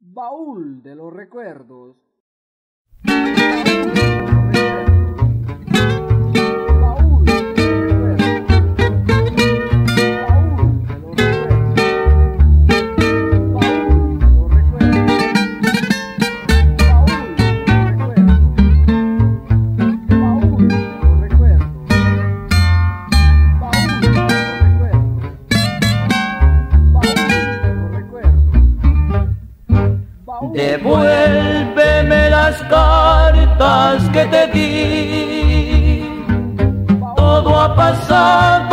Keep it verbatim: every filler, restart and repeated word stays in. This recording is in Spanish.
Baúl de los recuerdos. Baúl de los recuerdos. Baúl de los recuerdos. Baúl de los recuerdos. Baúl de los recuerdos. Baúl de los recuerdos. Baúl de los recuerdos. Devuélveme las cartas que te di. Todo ha pasado